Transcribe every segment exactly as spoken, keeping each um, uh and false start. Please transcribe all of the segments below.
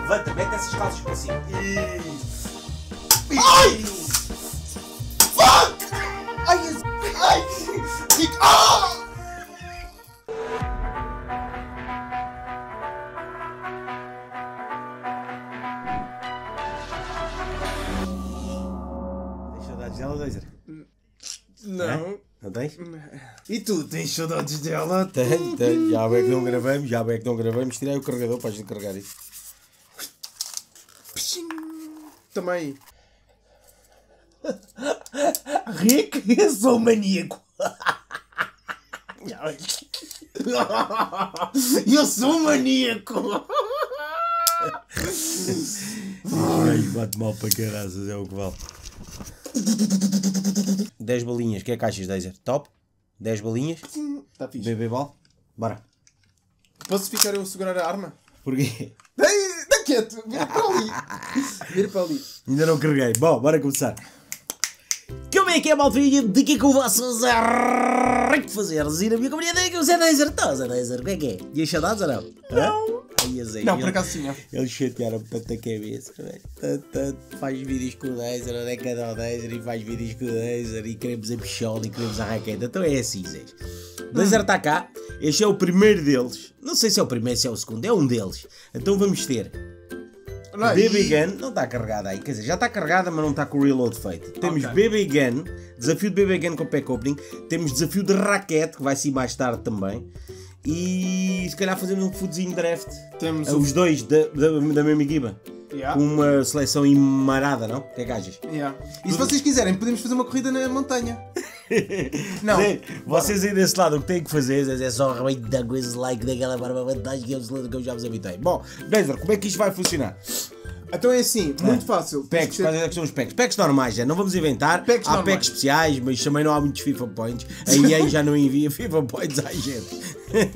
Levanta, mete essas calças para cima. Ai! Fuck! Ai! Ai! Fica... Ah! Tens saudades dela, Laser? Não. É? Não tens? E tu, tens saudades dela? Tenho, tenho. Já bem que não gravamos, já bem que não gravamos. Tirei o carregador para a gente carregar isso. Também. Rick, eu sou maníaco. Eu sou maníaco. Ai, bate mal para caraças, é o que vale. dez balinhas, que é que achas, Dazer? Top? dez balinhas? Está fixe. Bebê bal? Bora. Posso ficar eu a segurar a arma? Porquê? Dá quieto, vira para ali. Vira para ali. Ainda não carreguei. Bom, bora começar. Como é que é, malvinha? De que é que eu faço fazer? E na minha comunidade que o Zé Dazer. Então, Zé Dazer, o que é que é? E as saudades ou não? Não. Ai, Zé, Não, ele, por acaso sim. Ó. eles chatearam-me tanto a cabeça. Tanto, tanto, faz vídeos com o Dazer, onde é que anda o Dazer e faz vídeos com o Dazer e queremos a pichola e queremos a raqueta. Então é assim, Zé. O Dazer está cá. Este é o primeiro deles. Não sei se é o primeiro, se é o segundo. É um deles. Então vamos ter... Não, B B e... Gun, não está carregada aí, quer dizer, já está carregada, mas não está com o reload feito. Temos Okay. B B Gun, desafio de B B Gun com pack opening, temos desafio de raquete, que vai ser mais tarde também, e se calhar fazemos um fudezinho draft. Temos Os o... dois da, da, da mesma equipa, Yeah. com uma seleção imarada, não? O que é que achas? Yeah. E se vocês quiserem, podemos fazer uma corrida na montanha. Não. Zé, vocês aí desse lado o que têm que fazer é só realmente dar coisas like daquela barba vantagem que eu já vos habitei. Bom, Dazer, como é que isto vai funcionar? Então é assim, muito fácil. Packs, Ter... quais é que são os packs? Packs normais, já não vamos inventar. Packs há normais. packs especiais, mas também não há muitos FIFA Points. A E A já não envia FIFA Points à gente.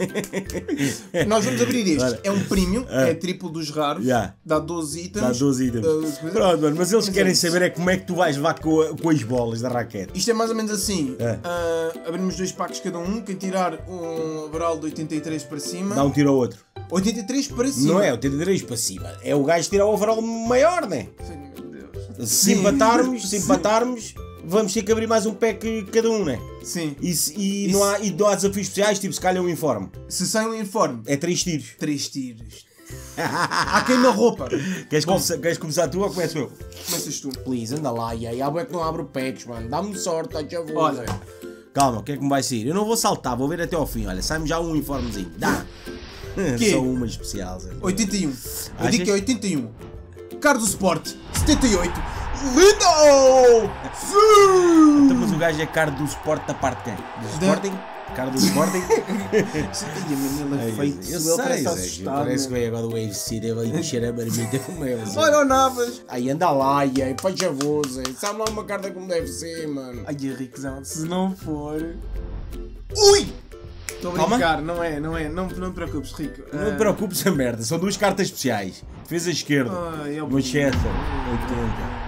Nós vamos abrir este. Ora. É um premium, Ah. é triplo dos raros. Yeah. Dá doze itens. Dá doze itens. Uh, Pronto, mano, mas eles Mas querem é isso. saber é como é que tu vais levar com, a- com as bolas da raquete. Isto é mais ou menos assim. É. Ah, abrimos dois packs cada um. Quem tirar um overall de oitenta e três para cima. Dá um tiro ao outro. oitenta e três para cima. Não é oitenta e três para cima. É o gajo tirar o overall maior, né? Ai, meu Deus. Se Sim. empatarmos, se Sim. empatarmos, vamos ter que abrir mais um pack cada um, né? Sim. E, se- e Isso. não, há, e não há desafios especiais, tipo se calhar um informe. Se sai um uniforme, É três tiros. três tiros. Há queima-roupa. Queres, começar, queres começar tu ou começo eu? Começas tu. Please, anda lá, e aí, há é que não abre o packs, mano. Dá-me sorte, tá de favor. Olha. Calma, o que é que me vai sair? Eu não vou saltar, vou ver até ao fim. Olha, sai-me já um uniformezinho. Dá! Quê? Só uma especial, Zé. oitenta e um. Eu Achas? digo que é oitenta e um. Carlos Sport, setenta e oito. Lindo! Sim! Então, mas o gajo é cara do Sport da parte de quem? Do Da- Sporting? Cara do Sporting? Ai, mano, ele é feito. eu Ele sei, parece Zé. assustado. Parece que né? veio agora do U F C, deve ali encher a marmita como é, Zé. Olha o Navas. Aí anda lá, e aí, faz favor, Zé. Sabe lá uma carta como deve ser, mano. Ai, Henriquezão, se não for... Ui! Estou a Calma. brincar, não é, não é, não, não te preocupes, Rico. Não te preocupes, a merda. São duas cartas especiais. Defesa esquerda. Ai, é o Manchester. oitenta.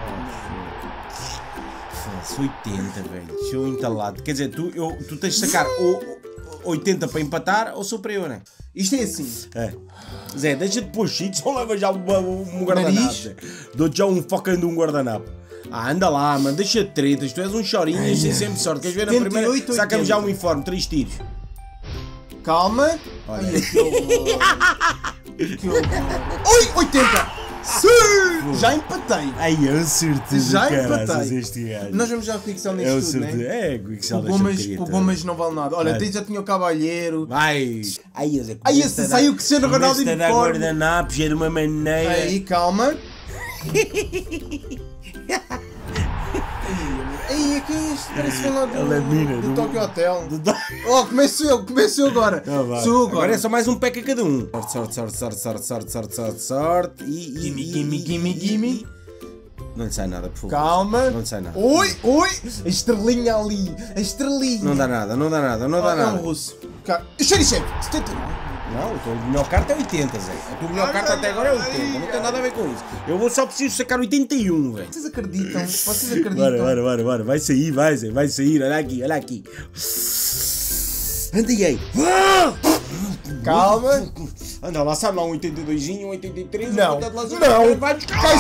Foda-se, oitenta, velho. Show entalado. Quer dizer, tu, eu, tu tens de sacar ou oitenta para empatar ou superior, né? Isto é assim. É. Zé, deixa de pôr cheats ou leva já um, um guardanapo. Nariz. Zé. Dou-te já um focando de um guardanapo. Ah, anda lá, mano. Deixa de tretas. Tu és um chorinho e tens sempre sorte. Queres ver a setenta e primeira? oito, Sacamos já um oitenta. uniforme. Três tiros. Calma. Olha. Ai, que horror. Que horror. Ui, oitenta! Sim! Já empatei. Ai, é um certeza, Já caraças, empatei. este gajo. Nós vamos já fixar É nisto o tudo, certeza. né? É, o Excel O deixa Gomas, queria, o tá? Gomas não vale nada. Olha, Vai. até já tinha o cavalheiro. Vai! Ai, esse, Ai, esse saiu Cristiano Ronaldo de em dar uniforme. guardanapos, é de uma maneira. Aí, calma. Aí, que é isto? Parece que vem lá do, Ele é mina, do do- Tokyo Hotel. Do- do- Oh, começo eu, começo eu agora. Não, vai. Sou eu Agora agora. é só mais um pack a cada um. Sorte, sorte, sorte, sorte, sorte, sorte, sorte, sorte. E, e, Gimme, e- gimme, e- gimme, e- gimme. Não lhe sai nada, por favor. Calma. Não lhe sai nada. Ui, ui. A estrelinha ali. A estrelinha. Não dá nada, não dá nada, não dá Ah, é nada. um russo. Cá. Xerichev, setenta e nove. Não, a tua melhor carta é oitenta, Zé. A tua melhor carta até agora é oitenta. Não tem nada a ver com isso. Eu vou só preciso sacar oitenta e um, velho. Vocês acreditam? Vocês acreditam? Bora, bora, bora, bora. Vai sair, vai, Zé. Vai sair. Olha aqui, olha aqui. Anda aí. Calma. Anda lá, sai lá um oitenta e dois, um oitenta e três, Não, um ponta de lança, não, vai buscar. cai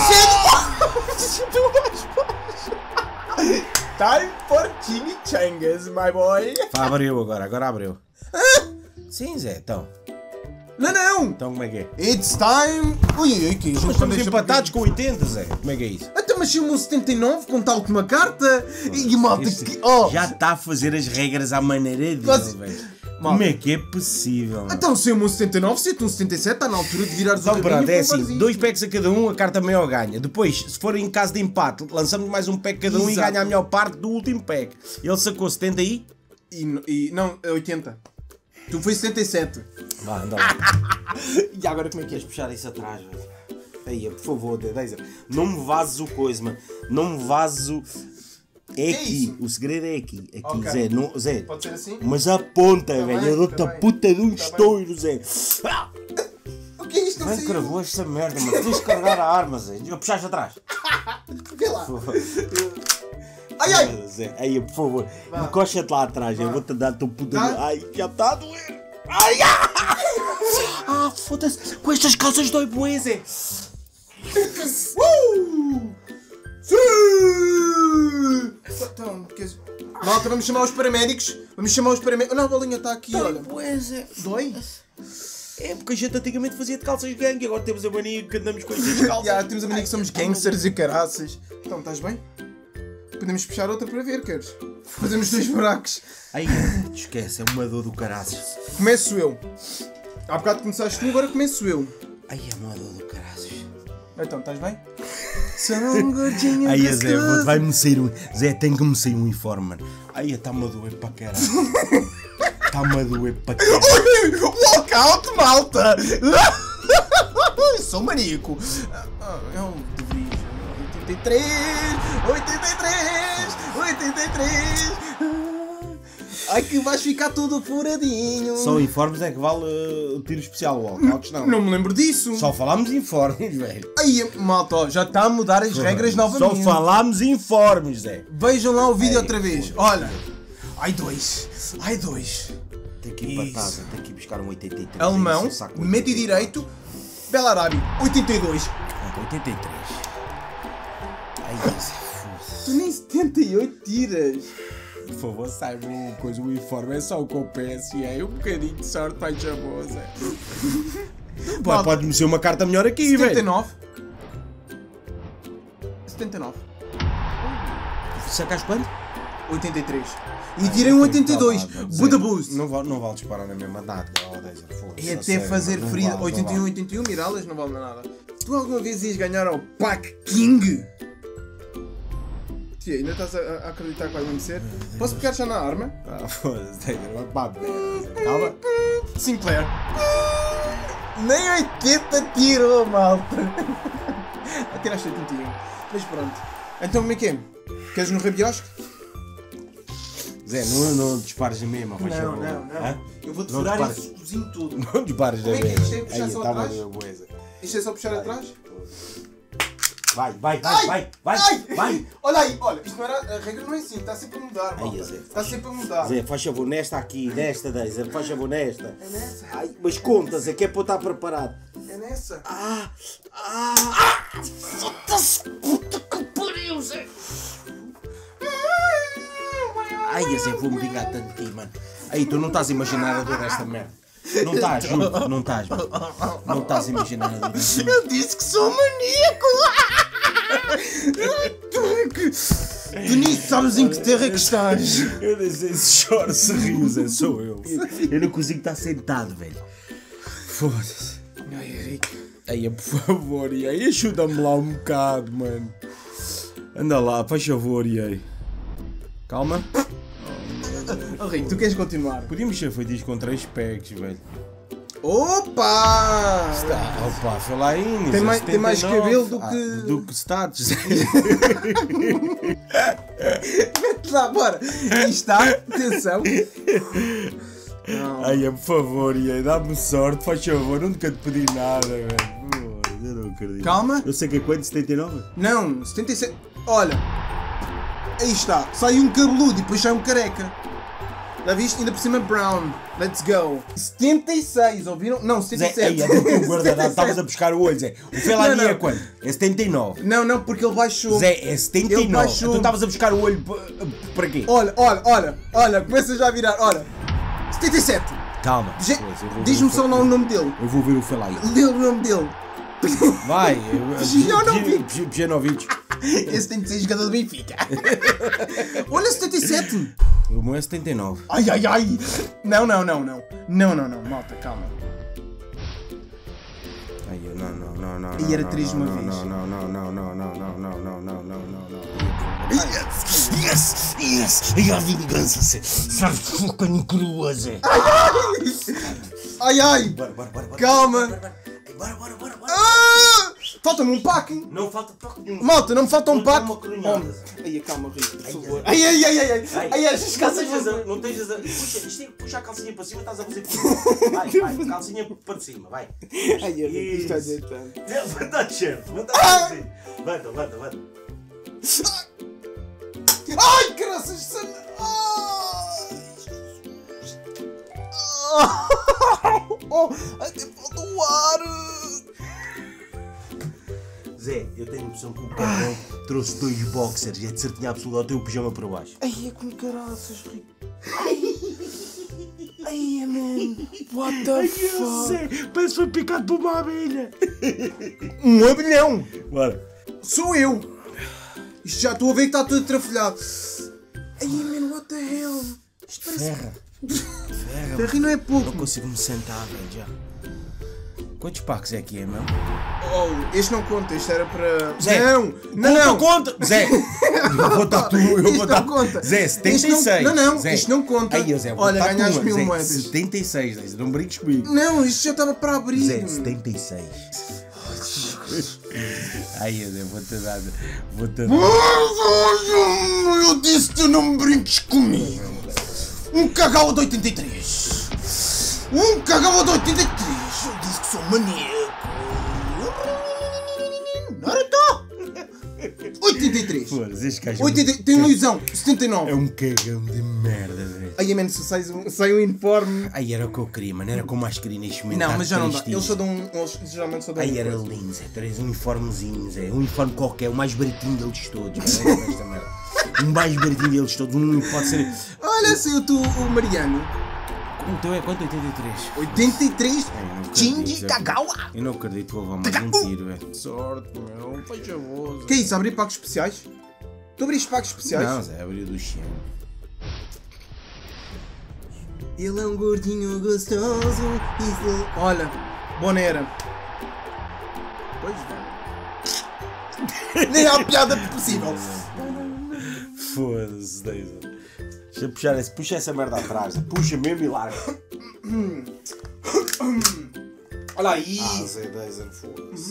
cedo! Time for chimichangas, my boy! Pá, abriu agora, agora abriu. Sim, Zé, então. Não, não! Então como é que é? It's time... Ui, ui, ui, que Mas estamos empatados com oitenta, Zé. Como é que é isso? Até mas chama o setenta e nove com tal como a carta e malta Este que... Oh. já está a fazer as regras à maneira dele, Mas- velho. Como é que é possível? Mano? Então se eu um setenta e nove, se eu um setenta e sete, está na altura de virar os Então pronto, rabinhos é para assim, varzinho. dois packs a cada um, a carta maior ganha. Depois, se for em caso de empate, lançamos mais um pack cada um Exato. e ganha a melhor parte do último pack. Ele sacou setenta aí? E, e não, é oitenta. Tu foi setenta e sete. Vá, anda lá. E agora como é que é? Queres puxar isso atrás, velho? Aí, por favor, Dezer. Não me vazes o coisa, mano. Não me vazes o... É Que é aqui, isso? o segredo é aqui. Aqui, Ok. Zé. Não, Zé. Pode ser assim? Mas aponta, Tá velho. bem, Eu dou-te tá a bem. puta de um Tá estouro, Zé. Ah! O que é isto? Não Bem sei. cravou esta merda, mano. Tens de carregar a arma, Zé. Eu puxaste atrás. Vê lá. Por favor. Ai, ai. Zé, aí, por favor. Vá. Encosta-te lá atrás. Eu vou-te dar a tua puta. Tá. de- Ai, já está a doer. Ai, ah! Ah, foda-se. Com estas calças dói bué, Zé. Uh! Sim! Então, queres... Malta, vamos chamar os paramédicos. Vamos chamar os paramédicos. Não, a bolinha está aqui, olha. Bué, Zé. Dói? É porque a gente antigamente fazia de calças gangue, agora temos a mania que andamos com estas calças. Já, temos a mania que somos gangsters e caraças. Então, estás bem? Podemos puxar outra para ver, queres? Fazemos dois buracos. Ai, esquece, é uma dor do caraças. Começo eu. Há bocado começaste tu, agora começo eu. Ai, é uma dor do caraças. Então, estás bem? Sou um gordinho Ai, Zé, gostoso. vai-me sair um... Zé, tem que me sair um informe, mano. Ai, está-me a doer para caralho. Está-me a doer para caralho. Walkout, malta! Sou maníaco. Ah, é um devido. oitenta e três, oitenta e três, oitenta e três. Ai, que vais ficar todo furadinho. Só informes é que vale uh, tiro especial, walkouts não. Não me lembro disso. Só falámos informes, velho. Ai, malta, ó, já está a mudar as regras Só novamente. falámos informes, Zé. Vejam lá o vídeo Ai, outra vez. Olha. Ai, dois. Ai, dois. Tem que ir Isso. para casa, tem que ir buscar um oitenta e três. Alemão, Esse saco médio oitenta e três. direito, Belarabi, oitenta e dois. Ah, oitenta e três. Ai, Zé, foda-se. Tu nem setenta e oito tiras. Por favor, saiba uma coisa, o informe é só o que eu peço e é um bocadinho de sorte, pai chamou, Zé. Malta. Pode-me ser uma carta melhor aqui, setenta e velho. nove. setenta e nove. Sacaste quanto? oitenta e três. E tirei um oitenta e dois. Buda Boost. Não, vale- não vale disparar na mesma data. Oh, Dezer, foda-se, É a até sério, fazer não ferida. vale, não oitenta e um, vale. oitenta e um, Miralas não vale nada. Tu alguma vez ias ganhar ao Pac King? Tia, ainda estás a, a acreditar que vai vencer? Posso pegar já na arma? Ah, foda-se, Dezer, vai para a merda. Calma. Sinclair. Nem oitenta tirou, malta. Tiraste oitenta e um. Mas pronto. Então como é que é? Queres no rabiosque? Zé, não, não dispares na mesma, faz Não, favor. não, não. Hã? Eu vou-te Não furar dispares. esse cozinho tudo. Não dispares na Como é que é? mesma. Isto é puxar Aí, só tá atrás? uma boeza. Isto é só puxar atrás? Vai, vai, vai, Ai! vai, vai, Ai! vai. Olha aí, olha, isto não era, a regra não é assim, está sempre a mudar, malta. Zé. Está sempre a mudar. Zé, faz favor, nesta aqui, nesta, Dezer, faz favor, nesta. É nessa? Ai, mas conta, Zé, que é para eu estar preparado. É nessa? Ah, ah, ah, foda-se, puta que pariu, Zé. Ai, Zé, vou-me vingar tanto de ti, mano. Aí, tu não estás a imaginar a dor desta merda. Não estás, juro, não estás, mano. Não estás a imaginar a dor desta merda. Eu disse que sou maníaco! Tu nem sabes em que terra é que estás. Eu nem sei se choro, se rio, Zé, sou eu. Eu não consigo estar sentado, velho. Foda-se. Ai, Henrique. Aí, por favor, e aí, ajuda-me lá um bocado, mano. Anda lá, faz favor, e aí. Calma. Oh, Rico, tu queres continuar? Podíamos ter feito isto com três packs, velho. Opa! Tá, opa, foi lá ainda. Tem mais- tem mais cabelo do que- do que status. Mete lá, bora! Aí está, atenção. Não. Ai, por favor, e aí, dá-me sorte, faz favor, nunca te pedi nada, velho. Pô, eu não acredito. Calma. Eu sei que é quanto? setenta e nove? Não, setenta e sete. Olha, aí está, sai um cabeludo e depois sai um careca. Já viste? Ainda por cima brown. Let's go. setenta e seis, ouviram? Não, setenta e sete. Zé, ei, o guardanapo, estavas a buscar o olho, Zé. O Fellaini Não, não. é quanto? É setenta e nove. Não, não, porque ele baixou. Zé, é setenta e Ele nove. baixou. Tu estavas a buscar o olho p- para quê? Olha, olha, olha, olha, começa já a virar, olha. setenta e sete. Calma. Je- Pois, eu vou ver Diz-me o só Fe- lá o nome dele. Eu vou ver o Fellaini. Lê o nome dele. Vai. Pjanovic. Pjanovic. Esse tem de ser jogador do Benfica. Olha, setenta e sete. O meu é setenta e nove. Ai, ai, ai. Não, não, não, não. Não, não, não. Malta, calma. Ai, eu não, não, não, não. E era não, três não, uma não, vez. Não, não, não, não, não, não, não, não, não, não, não, não, não. Yes, yes, yes. E a vingança, Zé. Sabe que carne crua, Zé. Ai, ai. Bora, bora, bora, bora. Calma. Bora, bora, bora, bora. Ah! Falta-me um pack. Não falta toque nenhum. Malta, não me falta um Não dá pack. uma coronhada. Ai, calma, Rico, por favor. Ai, ai, ai, ai, ai. Ai, ai, estas Não calças estejas a- vão... não estejas a... Puxa, isto é- puxa a calcinha para cima, estás a fazer por Vai, vai, calcinha para cima, vai. Ai, Rico, isto está a dizer tanto. Levanta, chefe, levanta assim. Levanta, levanta, levanta. Ai, graças a Deus. Oh, até falta o ar. Zé, eu tenho a impressão que o cabrão trouxe dois boxers e é de certeza absoluta ao teu pijama para baixo. Ai, é com caraças, Rico. Ai, man. What the fuck? Zé, parece que foi picado por uma abelha. Um abelhão. Bora. Sou eu. Isto já estou a ver que está tudo atrafalhado. Ai, man, what the hell? Isto parece... Ferra. Ferra. Ferro não é pouco. Não consigo me sentar, velho, já. Quantos packs é que é, meu? Oh, este não conta, este era para... Zé, não, não, não. Conta, Zé! Eu vou estar tu, eu Isto vou estar... não conta. Zé, setenta e seis. Isto não- não, não, Zé. isto não conta. Aí, Zé, vou Olha, estar ganhaste tu, mil Zé, moedas. setenta e seis, Zé, não brinques comigo. Não, isto já estava para abrir. Zé, setenta e seis. Aí, Zé, vou-te dar... Vou-te dar... Eu disse que não me brinques comigo. Um cagau de oitenta e três. Um cagau de oitenta e três. Eu disse que sou maníaco. Naruto! oitenta e três. Foda-se, este gajo é um- oitenta, tem uma ilusão. setenta e nove. É um cagão de merda, velho. Ai, mano, se sai um, sai um uniforme. Aí era o que eu queria, mano. Era como mais queria neste momento. Não, mas já não dá. tristinho. Eles só dão. Eles geralmente só dão. Aí uma era coisa. lindo, Zé. Três uniformezinhos, Zé. Um uniforme qualquer, o mais baratinho deles todos. Velho. Esta merda. Um mais baratinho deles todos. Um pode ser. Olha, saiu tu, o Mariano. Então é quanto? oitenta e três. oitenta e três. Ai, eu não acredito, Chingy Zé. Kagawa. Eu não acredito que vou levar mais um tiro, velho. Sorte, meu. Faz favor. Que é isso? Abrir pacos especiais? Tu abriste pacos especiais? Não, Zé, abriu do chão. Ele é um gordinho gostoso. Isso... Olha, Bonera. Pois vai. Nem há piada possível. Foda-se, Deisa. Deixa eu puxar esse, puxa essa merda atrás. Zé. Puxa mesmo e larga. Olha aí. Ah, Zé, Deisa, foda-se.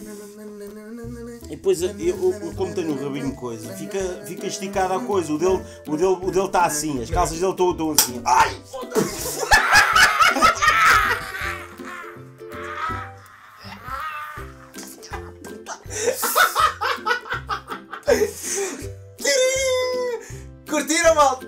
E depois, eu, eu, como tenho um rabinho coisa, fica, fica esticada a coisa. O dele está o dele, o dele tá assim, as calças dele estão estão assim. Ai! Foda-se! Curtiram, mal?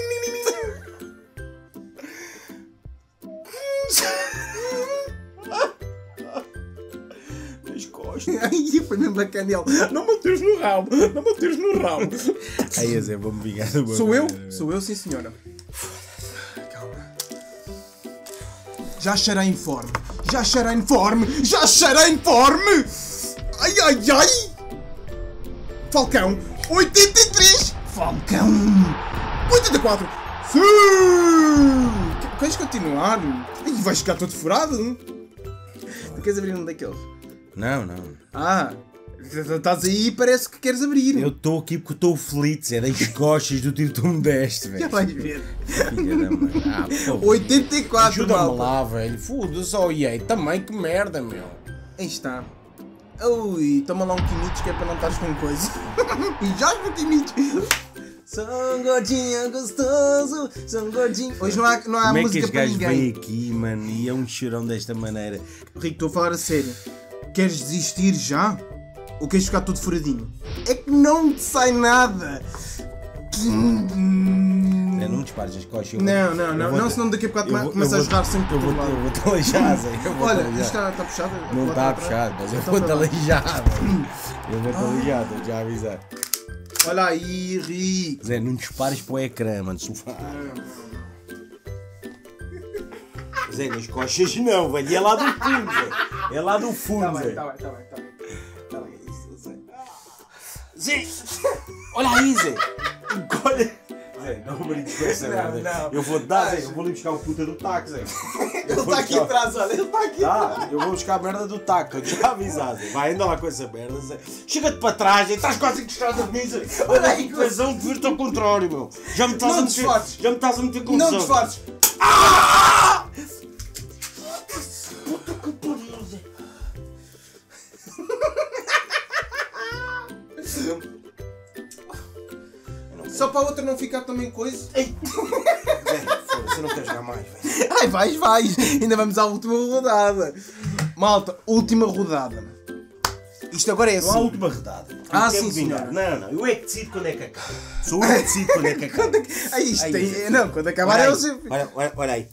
As costas. Ai, foi mesmo bacana ele. Não me atires no rabo. Não me atires no rabo. Aí, Zé, vou-me vingar. Sou eu? Sou eu, sim senhora. Calma. Já cheira informe. Já cheira informe. Já cheira informe. Ai, ai, ai. Falcão. oitenta e três. Falcão. oitenta e quatro. Sim. Queres continuar? Ai, vais ficar todo furado. Tu queres abrir um daqueles? Não, não. Ah. Estás aí e parece que queres abrir. Eu estou aqui porque estou feliz, é das costas do tiro que tu me deste, Já velho. vais ver. Filha da mãe. Ah, por favor. oitenta e quatro, Ajuda-me malta. lá, velho. Foda-se, oh, e aí, também que merda, meu. Aí está. Ui, toma lá um quimitos que é para não estares com coisa. E já com quimitos. Sou um gordinho gostoso, sou um gordinho. Hoje não há, não há Como é que música este para gajo ninguém. veio aqui, mano, e é um chorão desta maneira? Rico, estou a falar a sério. Queres desistir já? Ou queres ficar todo furadinho? É que não te sai nada. Zé, não me dispares as costas. eu vou- Não, não, eu não, vou- não, senão daqui a bocado eu vou- começa eu a vou- jogar sempre Eu por vou, todo lado. eu vou-te aleijar, Zé. Eu vou-te Olha, aleijar. isto está está puxado? Não Lá está atrás? puxado, mas eu Então vou-te vai lá. aleijar. Zé. Eu vou-te aleijar, estou já a avisar. Olha aí, Rico. Zé, não dispares para o ecrã, mano. Sofá. Zé, nas costas não, velho. É lá do fundo, Zé. É lá do fundo, Tá Zé. bem, tá bem, tá bem, tá bem. Tá bem, isso, Zé. Zé, olha aí, Zé. Olha. Zé, não brinques com essa Não, merda. não. Eu vou-te dar, Zé. Eu vou-lhe buscar o puta do taco, Zé. Ele está aqui atrás, olha, ele está aqui atrás. Tá, eu vou buscar a merda do taco, estou já a avisar, Zé. Vai, anda lá com essa merda, Zé. Chega-te para trás, Zé. Estás quase encostado a mim, Zé. Olha aí, coesão de vir-te ao contrário, meu. Já me estás Não a meter. disfarces. Já me estás a meter com Não disfarces. Ah! Puta que pariu, Zé. Só para a outra não ficar também coisa. Ei. Zé, foda-se, eu não quero jogar mais, velho. Ai, vais, vais. Ainda vamos à última rodada. Malta, última rodada. Isto agora é Não há assim. última rodada. Ah, Eu quero sim, vingar. senhor. Não, não, eu é que decido quando é que acaba. Sou eu que decido quando é que acaba. Quando é que- Ai, isto Ai, tem... Zé. Não, quando acabar Olha é aí, o sempre. olha, olha, olha aí.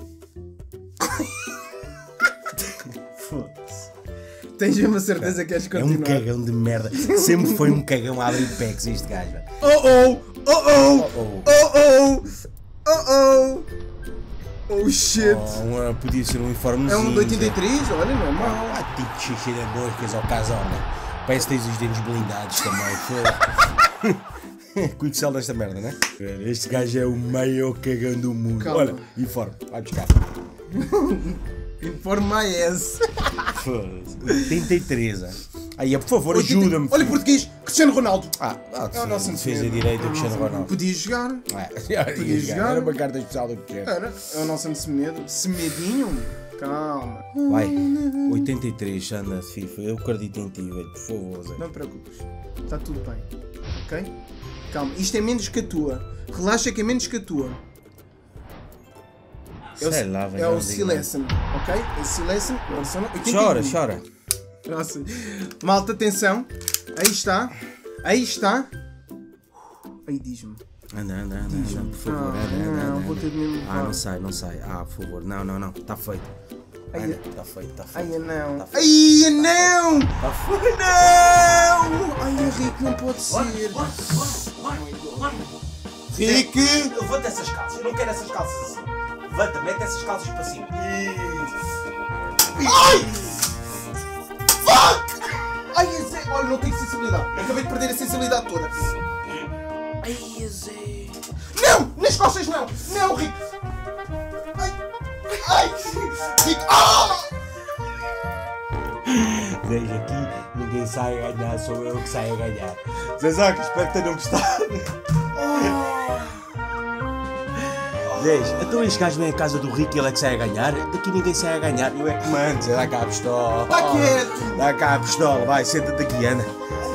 Foda-se. Tens mesmo a certeza que queres É um continuar? cagão de merda. Sempre foi um cagão a abrir packs este gajo, velho. Oh oh! Oh oh! Oh, Oh oh! Oh oh! Oh shit! oh, um, podia ser um uniformezinho. É um de oitenta e três, olha, não é mau. Ah, tipo xixi de moscas ao casona. Parece que tens os dentes blindados também. Foda-se. Cuidado desta merda, né? Este gajo é o maior cagão do mundo. Calma. Olha, uniforme, vai buscar. Informa esse. Foda-se. oitenta e três, ah. Aí, por favor, ajuda-me. Olha, português, Cristiano Ronaldo. Ah, ah É o nosso defesa Semedo. direita do É o Cristiano nosso- Ronaldo. Podia jogar. Ah, Podia jogar. Era uma carta especial do Cristiano. Era, é o nosso Semedo. Semedinho? Calma. Vai, oitenta e três, anda, FIFA. Eu acredito em ti, velho. Por favor, Zé. Não te preocupes. Está tudo bem. Ok? Calma. Isto é menos que a tua. Relaxa que é menos que a tua. É o, Sei lá, velho. é não o digo Silesen, ok? É o Silesen. nada. Chora, chora. Nossa. Malta, atenção. Aí está. Aí está. Aí diz-me. Anda, anda, anda, anda, por favor, Ah, anda, anda, não, anda. vou ter de me Ah, levar. não sai, não sai. Ah, por favor, não, não, não. Está feito. Ai, Anda, está feito, está feito. Ai, não. Tá Ai, não! Está feito. Não! Ai, Henrique, não pode ser. Rick! Levanta essas calças, eu não quero essas calças assim. Levanta, mete essas calças para cima. Ai! Fuck! Ai, Zé, olha, não tenho sensibilidade. Acabei de perder a sensibilidade toda. Ai, Zé. Não! Nas costas não! Não, Rick! Ai! Ai! Rick! Ah! Veja aqui, ninguém sai a ganhar, sou eu que saio a ganhar. Zezaca, espero que tenham gostado. Veja, então este gajo vem à casa do Rico e ele é que sai a ganhar. Daqui ninguém sai a ganhar. Eu é que mando, Zé, dá cá a pistola. Tá quieto. Dá cá a pistola, vai, senta-te aqui, anda.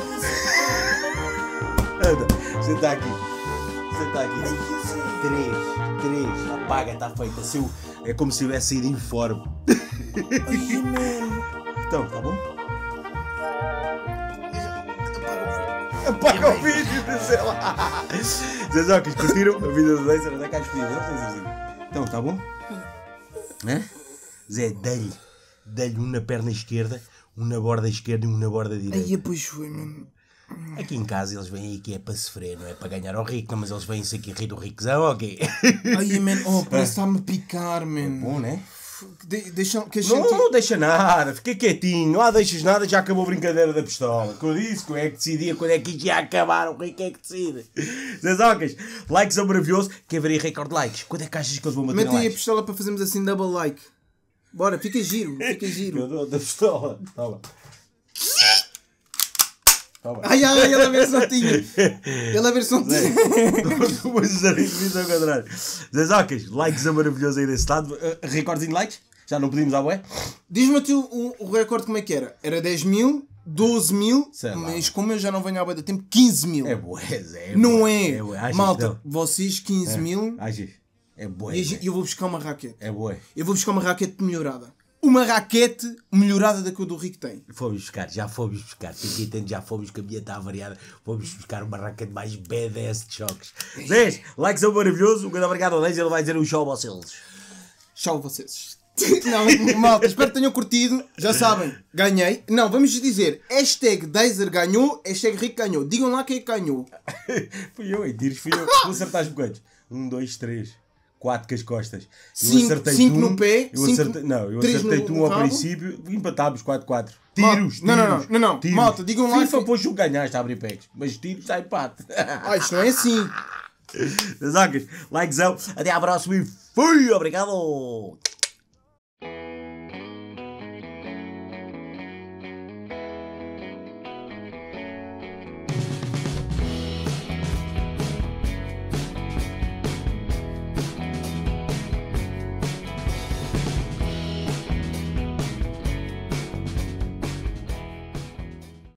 Anda, senta aqui. Senta aqui. Três, três, apaga, está feita. Seu, é como se tivesse saído informe. Então, tá bom? Apaga o vídeo, sei lá. Zezocas, curtiram a vida do Laser? Onde é que há disponível? Não sei se assim. Então, tá bom? Hã? Zé, dá-lhe. Dá-lhe um na perna esquerda, um na borda esquerda e um na borda direita. Ai, pois foi, mano. Aqui em casa eles vêm aqui é para sofrer, não é para ganhar ao rico, mas eles vêm-se aqui rir do riquezão, ok? Ai, man, oh, parece que está-me a picar, man. Bom, né? De, deixa, queres Não, sentir? não deixa nada, fica quietinho, não há deixas nada, já acabou a brincadeira da pistola. Que eu disse que eu é que decidia quando é que isto ia acabar, o rico é que decide. Zezocas, likes são maravilhosos, quer ver aí recorde de likes? Quando é que achas que eles vão bater Mete aí a likes? pistola para fazermos assim double like. Bora, fica giro, fica Eu giro. dou da pistola, toma. Toma. Ai, ai, ele a ver se não tinha. Ele a ver se não tinha. Vamos usar isso ao contrário. Zezocas, likes são maravilhosos aí desse lado. Uh, recordes em likes? Já não pedimos à bué? Diz-me tu o, o recorde como é que era? Era dez mil, doze mil, Sei lá. mas como eu já não venho à bué da tempo, quinze mil. É bué, Zé. É Não bué, é? bué. Achas Malta, que não? vocês quinze mil Achas? É bué. e a Zé. gente- eu vou buscar uma raquete. É bué. Eu vou buscar uma raquete melhorada. uma raquete melhorada da que o do Rico tem. Fomos buscar, já fomos buscar. Fiquei atento, já fomos, que a minha está variada. Fomos buscar uma raquete mais B dez de choques. Zés, like são maravilhoso. Um grande obrigado ao Dez. Ele vai dizer um show a vocês. Tchau vocês. Não, malta, espero que tenham curtido. Já sabem, ganhei. Não, vamos dizer, hashtag Deezer ganhou, hashtag Rico ganhou. Digam lá quem é que ganhou. Fui eu, em tiros fui eu. Tu acertaste quantos? Um, dois, três, quatro com as costas. Eu Cinco, acertei cinco um, no pé, eu cinco- acertei, não, eu três acertei-te no- um no ao rabo. princípio, empatámos quatro quatro. Malta, Tiros, não, não, tiros, não, não, não. tiros. Malta, digam lá FIFA, que- pois tu ganhaste a abrir packs, mas tiros está empate. Ah, isto não é assim. Zacas, likezão, até à próxima e fui, obrigado.